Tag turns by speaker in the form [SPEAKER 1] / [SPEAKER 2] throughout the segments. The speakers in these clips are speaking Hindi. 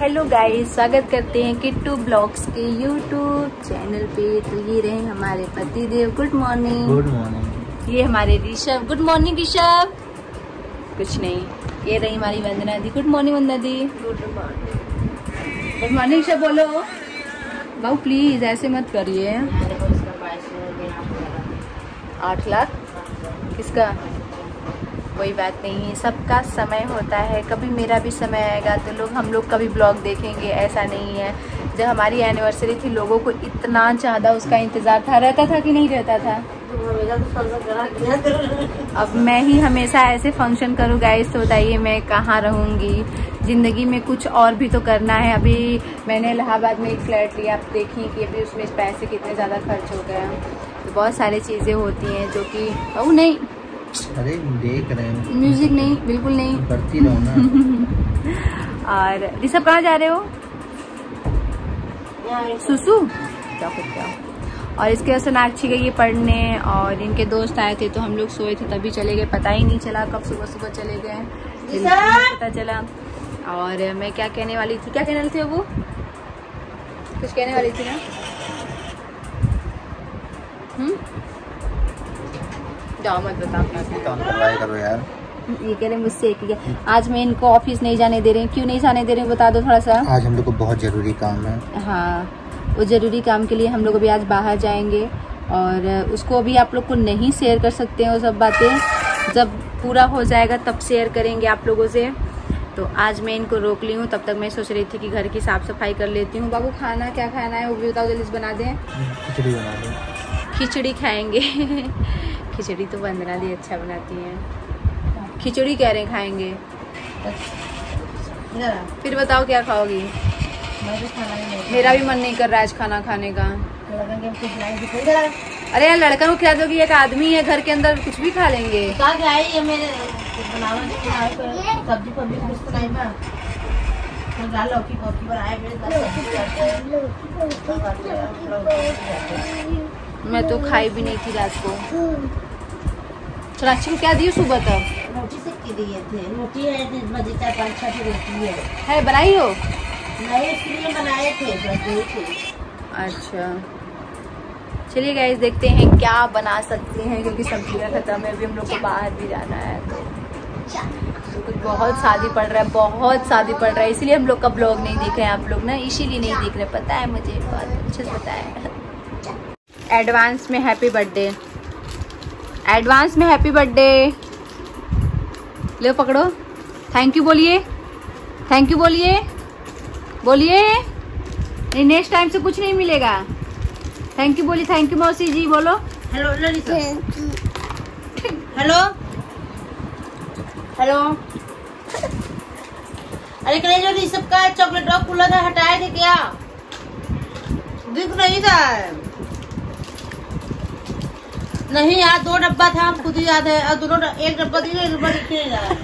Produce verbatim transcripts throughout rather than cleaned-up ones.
[SPEAKER 1] हेलो गाइस, स्वागत करते हैं किट्टू ब्लॉग्स के यूट्यूब चैनल पे। तो ये रहे हमारे पति देव। Good morning.
[SPEAKER 2] Good morning.
[SPEAKER 1] ये हमारे ऋषभ। Good morning Rishabh. कुछ नहीं, ये रही हमारी वंदना दी। गुड मॉर्निंग वंदना दी। Good morning. Good morning Rishabh बोलो। बाबू प्लीज ऐसे मत करिए। आठ लाख किसका? कोई बात नहीं, सबका समय होता है। कभी मेरा भी समय आएगा तो लोग हम लोग का भी ब्लॉग देखेंगे। ऐसा नहीं है। जब हमारी एनिवर्सरी थी लोगों को इतना ज़्यादा उसका इंतज़ार था। रहता था कि नहीं रहता था? अब मैं ही हमेशा ऐसे फंक्शन करूँ गाइस, तो बताइए मैं कहाँ रहूँगी। ज़िंदगी में कुछ और भी तो करना है। अभी मैंने इलाहाबाद में एक फ्लैट लिया, आप देखिए कि अभी उसमें पैसे कितने ज़्यादा खर्च हो गए हैं। तो बहुत सारी चीज़ें होती हैं जो कि ओ नहीं,
[SPEAKER 2] अरे देख रहे हैं
[SPEAKER 1] म्यूजिक नहीं, बिल्कुल नहीं,
[SPEAKER 2] करती रहो ना।
[SPEAKER 1] और ऋषभ कहाँ जा रहे हो? सुसु क्या क्या। और इसके बाद सोनाक्षी गई पढ़ने और इनके दोस्त आए थे तो हम लोग सोए थे तभी चले गए। पता ही नहीं चला कब सुबह सुबह चले गए, पता चला। और मैं क्या कहने वाली थी, क्या कहने वाली थी वो? कुछ कहने वाली थी ना। हम्म जाओ मत बता।
[SPEAKER 2] करो यार।
[SPEAKER 1] ये कह रहे मुझसे एक ही है। आज मैं इनको ऑफिस नहीं जाने दे रही हूँ। क्यों नहीं जाने दे रही हूँ बता दो थोड़ा सा।
[SPEAKER 2] आज हम लोग को बहुत जरूरी काम है।
[SPEAKER 1] हाँ, वो जरूरी काम के लिए हम लोग अभी आज बाहर जाएंगे और उसको अभी आप लोग को नहीं शेयर कर सकते हैं। वो सब बातें जब पूरा हो जाएगा तब शेयर करेंगे आप लोगों से। तो आज मैं इनको रोक ली हूँ। तब तक मैं सोच रही थी कि घर की साफ सफाई कर लेती हूँ। बाबू खाना क्या खाना है वो भी बताओ, जल्दी बना दें।
[SPEAKER 2] खिचड़ी बना दें।
[SPEAKER 1] खिचड़ी खाएंगे। खिचड़ी तो वंदना दी अच्छा बनाती हैं। खिचड़ी कह रहे हैं खाएंगे। फिर बताओ क्या खाओगी? मेरा भी मन नहीं कर रहा है आज खाना खाने का। अरे यार लड़का को खिला दोगी, एक आदमी है घर के अंदर, कुछ भी खा लेंगे। मैं तो खाई भी नहीं थी रात को। सोनाक्षी को क्या दी सुबह तक?
[SPEAKER 3] रोटी से दिए थे। रोटी है बजीता पाँच छह रोटी है।
[SPEAKER 1] है बनाई हो?
[SPEAKER 3] नहीं, उसके लिए बनाए थे। अच्छा
[SPEAKER 1] चलिए गाइस देखते हैं क्या बना सकते हैं, क्योंकि सब्जियां खत्म है। अभी हम लोग को बाहर भी जाना है तो कुछ बहुत शादी पड़ रहा है, बहुत शादी पड़ रहा है। इसीलिए हम लोग का ब्लॉग नहीं देख रहे हैं आप लोग ना, इसीलिए नहीं देख रहे। पता है मुझे, बहुत अच्छे से पता है। एडवांस में हैप्पी बर्थडे। एडवांस में हैप्पी बर्थडे। लो पकड़ो। थैंक यू बोलिए। थैंक यू बोलिए। बोलिए नहीं, नेक्स्ट टाइम से कुछ नहीं मिलेगा। थैंक यू बोलिए। थैंक यू मौसी जी बोलो।
[SPEAKER 3] Hello hello hello. अरे कल जो ऋषभ का चॉकलेट ड्रॉप खुला था हटाए थे क्या? दिख नहीं था। नहीं यार, दो डब्बा था, हम खुद ही याद है। और दोनों एक डब्बा दिए, एक डब्बा दिख नहीं रहा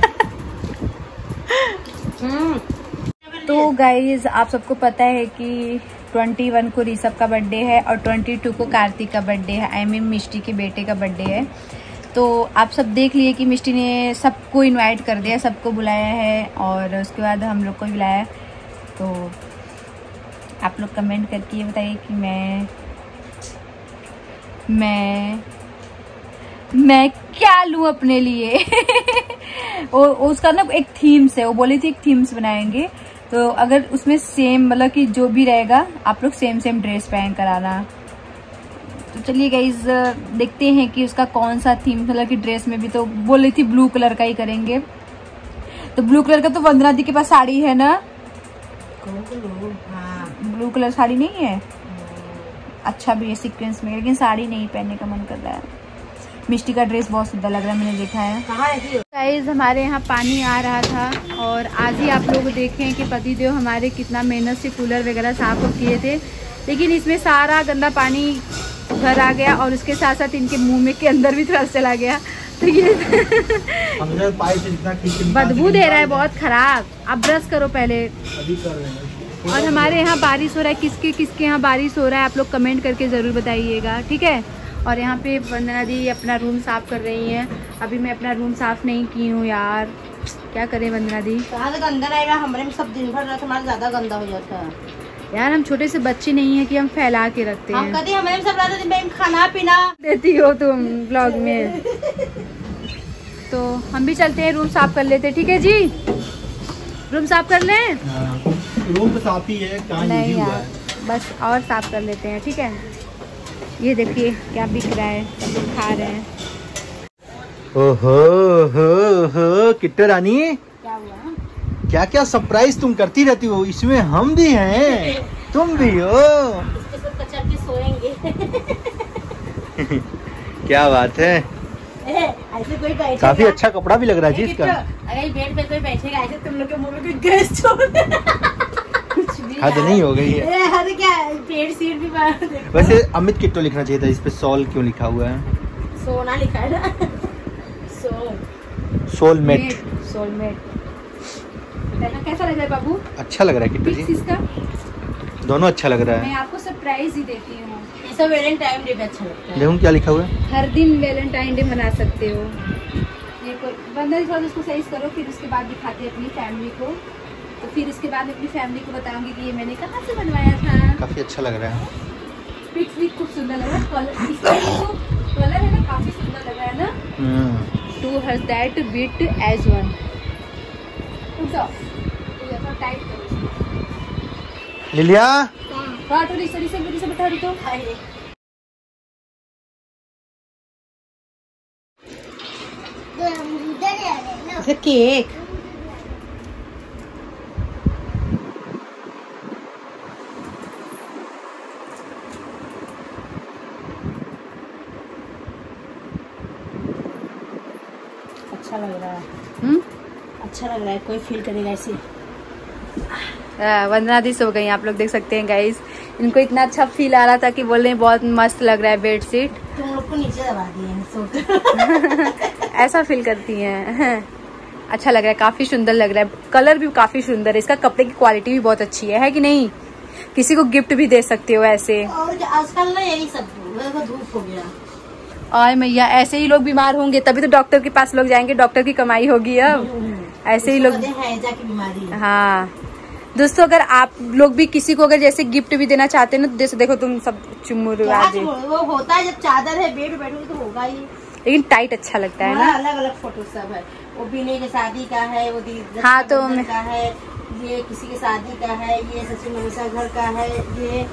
[SPEAKER 3] है।
[SPEAKER 1] तो गाइज आप सबको पता है कि इक्कीस को ऋषभ का बर्थडे है और बाईस को कार्तिक का बर्थडे है। आई मीन मिष्टी के बेटे का बर्थडे है। तो आप सब देख लिए कि मिष्टी ने सबको इनवाइट कर दिया, सबको बुलाया है और उसके बाद हम लोग को भी बुलाया। तो आप लोग कमेंट करके ये बताइए कि मैं मैं मैं क्या लूँ अपने लिए। वो उसका ना एक थीम्स है, वो बोली थी एक थीम्स बनाएंगे। तो अगर उसमें सेम मतलब कि जो भी रहेगा आप लोग सेम सेम ड्रेस पहन कर आना। तो चलिए गाइज देखते हैं कि उसका कौन सा थीम, मतलब कि ड्रेस में भी तो बोली थी ब्लू कलर का ही करेंगे। तो ब्लू कलर का तो वंदना दी के पास साड़ी है ना? हाँ। ब्लू कलर साड़ी नहीं है? अच्छा भी है सीक्वेंस में, लेकिन साड़ी नहीं पहनने का मन कर रहा है। मिष्टी का ड्रेस बहुत सुंदर लग रहा है, मैंने देखा है। गाइस हमारे यहाँ पानी आ रहा था और आज ही आप लोग देखें कि पति देव हमारे कितना मेहनत से कूलर वगैरह साफ किए थे, लेकिन इसमें सारा गंदा पानी घर आ गया और उसके साथ साथ इनके मुंह में के अंदर भी थोड़ा चला गया। तो ये बदबू दे रहा है बहुत खराब। अब ब्रश करो पहले। और हमारे यहाँ बारिश हो रहा है। किसके किसके यहाँ बारिश हो रहा है आप लोग कमेंट करके ज़रूर बताइएगा, ठीक है। और यहाँ पे वंदना दी अपना रूम साफ़ कर रही हैं। अभी मैं अपना रूम साफ़ नहीं की हूँ यार, क्या करें वंदना दी।
[SPEAKER 3] कहाँ से गंदा रहेगा, हमारे में सब दिन भर रहता, हमारा ज्यादा गंदा हो जाता है
[SPEAKER 1] यार। हम छोटे से बच्चे नहीं है कि हम फैला के रखते
[SPEAKER 3] हम
[SPEAKER 1] हैं।
[SPEAKER 3] कहते हमारे में सब रहता दिन में खाना पीना
[SPEAKER 1] देती हो तुम ब्लॉग में। तो हम भी चलते हैं, रूम साफ कर लेते हैं। ठीक है जी, रूम साफ कर लें।
[SPEAKER 2] रूम तो साफ ही है, कहाँ
[SPEAKER 1] नहीं
[SPEAKER 2] हुआ
[SPEAKER 1] यार,
[SPEAKER 2] है।
[SPEAKER 1] बस और साफ कर लेते हैं। ठीक है, ये देखिए क्या बिक रहा है, सब लोग खा रहे हैं।
[SPEAKER 2] ओहो हो हो किट्टू रानी,
[SPEAKER 3] क्या हुआ?
[SPEAKER 2] क्या क्या सरप्राइज तुम करती रहती हो, इसमें हम भी हैं, तुम भी हो।
[SPEAKER 3] इसके साथ कचर के सोएंगे।
[SPEAKER 2] क्या बात है,
[SPEAKER 3] ऐसे कोई बैठेगा,
[SPEAKER 2] काफी अच्छा कपड़ा भी लग रहा है जी इसका।
[SPEAKER 3] अगर बेड पे कोई बैठेगा ऐसे तुम लोग के मुंह में कोई गैस छोड़
[SPEAKER 2] हद नहीं हो गई है।
[SPEAKER 3] हद क्या, पेड़ सीट भी मार।
[SPEAKER 2] वैसे अमित किट्टू लिखना चाहिए था, इस पे सॉल क्यों लिखा हुआ है?
[SPEAKER 3] सोना लिखा है ना, सो
[SPEAKER 2] सोलमेट।
[SPEAKER 1] सोलमेट। कैसा लग रहा है बाबू?
[SPEAKER 2] अच्छा लग रहा है किट्टू जी,
[SPEAKER 1] इसका
[SPEAKER 2] दोनों अच्छा लग रहा
[SPEAKER 1] मैं
[SPEAKER 2] है।
[SPEAKER 1] आपको सरप्राइज ही देती हूँ।
[SPEAKER 3] ये सब वैलेंटाइन डे पे अच्छा लगता है।
[SPEAKER 2] देखूं क्या लिखा हुआ है।
[SPEAKER 1] हर दिन वैलेंटाइन डे मना सकते हो। ये कोई बंदा थोड़ा उसको सही करो, फिर उसके बाद दिखाते हैं अपनी फैमिली को। तो फिर उसके बाद अपनी फैमिली को बताऊंगी कि ये मैंने कहाँ से बनवाया था।
[SPEAKER 2] काफी अच्छा लग रहा है।
[SPEAKER 1] पिक्स भी खूब सुंदर लग रहा है, कलर इसका जो कलर है ना काफी सुंदर लग रहा है ना। To her that bit as one. Tight करो
[SPEAKER 2] लिलिया,
[SPEAKER 1] हाँ तो रिसा रिसा रिसा बैठा रही तो
[SPEAKER 3] केक अच्छा लग रहा है।
[SPEAKER 1] हम्म
[SPEAKER 3] अच्छा लग रहा है, कोई फील करेगा ऐसे।
[SPEAKER 1] वंदना दी सो गई, आप लोग देख सकते हैं गाइस। इनको इतना अच्छा फील आ रहा था कि बोल रहे हैं बहुत मस्त लग रहा है बेडशीट।
[SPEAKER 3] तुम लोग को नीचे दबा दिए सोच।
[SPEAKER 1] ऐसा फील करती हैं। अच्छा लग रहा है, काफी सुंदर लग रहा है, कलर भी काफी सुंदर है, इसका कपड़े की क्वालिटी भी बहुत अच्छी है, है कि नहीं? किसी को गिफ्ट भी दे सकते हो ऐसे।
[SPEAKER 3] और आजकल ना यही सब धूप हो गया।
[SPEAKER 1] और मैया ऐसे ही लोग बीमार होंगे तभी तो डॉक्टर के पास लोग जाएंगे, डॉक्टर की कमाई होगी अब। ऐसे ही लोग
[SPEAKER 3] हैजा की बीमारी।
[SPEAKER 1] हाँ दोस्तों, अगर आप लोग भी किसी को अगर जैसे गिफ्ट भी देना चाहते हैं ना, जैसे देखो तुम सब चुम्मुर
[SPEAKER 3] वो होता है जब चादर है बेड बैठोगे तो होगा ही,
[SPEAKER 1] लेकिन टाइट अच्छा लगता है ना।
[SPEAKER 3] अलग अलग फोटो सब है, वो बीने की शादी का है, वो दीदी
[SPEAKER 1] हाँ तो
[SPEAKER 3] का है, ये किसी की शादी का है, ये सचिन मनीषा घर का है, ये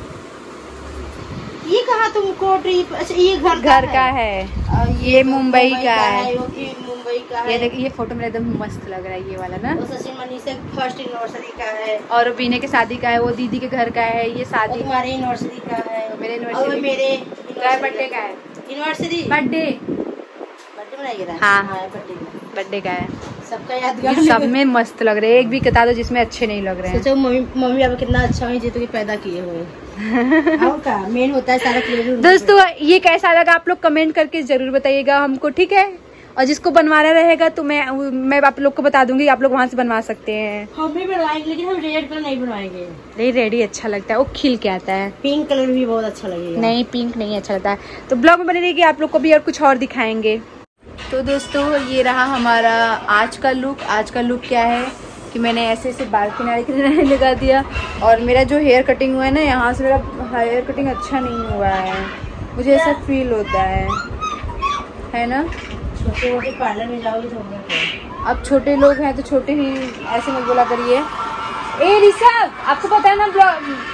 [SPEAKER 3] ये कहाँ तुमको ट्रिप। अच्छा ये घर
[SPEAKER 1] घर का है, ये मुंबई का है,
[SPEAKER 3] मुंबई का है।
[SPEAKER 1] ये देखिए ये फोटो मेरा एकदम मस्त लग रहा है, ये वाला ना।
[SPEAKER 3] वो सचिन मनीषा फर्स्ट एनिवर्सरी का है,
[SPEAKER 1] और बीने के शादी का है, वो दीदी के घर का है, ये शादी
[SPEAKER 3] तुम्हारे एनिवर्सरी का है,
[SPEAKER 1] मेरे एनिवर्सरी,
[SPEAKER 3] मेरे
[SPEAKER 1] बर्थडे का है,
[SPEAKER 3] एनिवर्सरी
[SPEAKER 1] बर्थडे
[SPEAKER 3] बर्थडे मनाएगा।
[SPEAKER 1] हाँ
[SPEAKER 3] बर्थडे
[SPEAKER 1] बर्थडे का है।
[SPEAKER 3] सबका यादगार
[SPEAKER 1] सब में मस्त लग रहे हैं, एक भी बता दो जिसमें अच्छे नहीं लग रहे हैं।
[SPEAKER 3] सोचो मम्मी मम्मी पापा कितना अच्छा है जो तो पैदा किए हुए। का मेन होता है सारा क्लियर।
[SPEAKER 1] दोस्तों ये कैसा लगा आप लोग कमेंट करके जरूर बताइएगा हमको, ठीक है? और जिसको बनवाना रहेगा तो मैं मैं आप लोग को बता दूंगी, आप लोग वहाँ से बनवा सकते हैं।
[SPEAKER 3] हम भी बनवाएंगे लेकिन हम रेड कलर नहीं बनवाएंगे।
[SPEAKER 1] नहीं रेडी अच्छा लगता है, वो खिल के आता है।
[SPEAKER 3] पिंक कलर भी बहुत अच्छा लगेगा।
[SPEAKER 1] नहीं पिंक नहीं अच्छा लगता है। तो ब्लॉग में बने रहिए, आप लोग को भी और कुछ और दिखाएंगे। तो दोस्तों ये रहा हमारा आज का लुक। आज का लुक क्या है कि मैंने ऐसे ऐसे बाल किनारे किनारे लगा दिया, और मेरा जो हेयर कटिंग हुआ है ना, यहाँ से मेरा हेयर कटिंग अच्छा नहीं हुआ है, मुझे ऐसा फील होता है, है ना?
[SPEAKER 3] छोटे मोटे पार्लर में जाओगे तो
[SPEAKER 1] अब छोटे लोग हैं तो छोटे ही ऐसे मत बोला करिए। ए ऋषभ आपको पता है ना ब्लॉग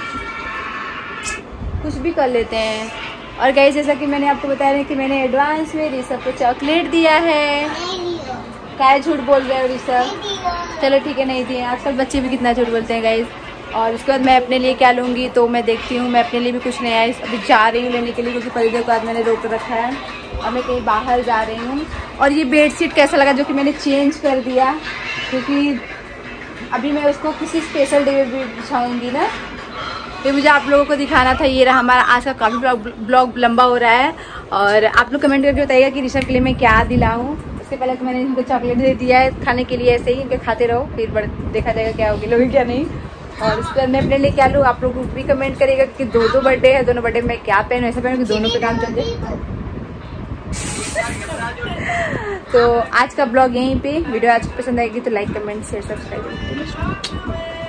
[SPEAKER 1] कुछ भी कर लेते हैं। और गाइस जैसा कि मैंने आपको बताया कि मैंने एडवांस में ऋषभ को चॉकलेट दिया है। क्या झूठ बोल रहे हो ऋषभ? चलो ठीक है नहीं दिए, आजकल बच्चे भी कितना झूठ बोलते हैं गाइस। और उसके बाद मैं अपने लिए क्या लूँगी तो मैं देखती हूँ, मैं अपने लिए भी कुछ नया अभी जा रही हूँ लेने के लिए, क्योंकि थोड़ी देर बाद मैंने रोक रखा है और मैं कहीं बाहर जा रही हूँ। और ये बेडशीट कैसा लगा जो कि मैंने चेंज कर दिया, क्योंकि अभी मैं उसको किसी स्पेशल डे में भी बिछाऊँगी ना, तो मुझे आप लोगों को दिखाना था। ये रहा हमारा आज का काफ़ी ब्लॉग ब्लॉग लंबा हो रहा है, और आप लोग कमेंट करके बताइएगा कि ऋषभ के लिए मैं क्या दिलाऊँ। उससे पहले तो मैंने इनको चॉकलेट दे दिया है खाने के लिए, ऐसे ही इनके खाते रहो, फिर बड़ देखा जाएगा क्या होगी लोग क्या नहीं। और उसके बाद मैं अपने लिए क्या लूँ, आप लोग भी कमेंट करिएगा कि दो दो बर्थडे है, दोनों बर्थडे में क्या पहनूँ, ऐसा पहनूँ कि दोनों पे काम चल जाए। तो आज का ब्लॉग यहीं पे। वीडियो आज पसंद आएगी तो लाइक कमेंट शेयर सब्सक्राइब।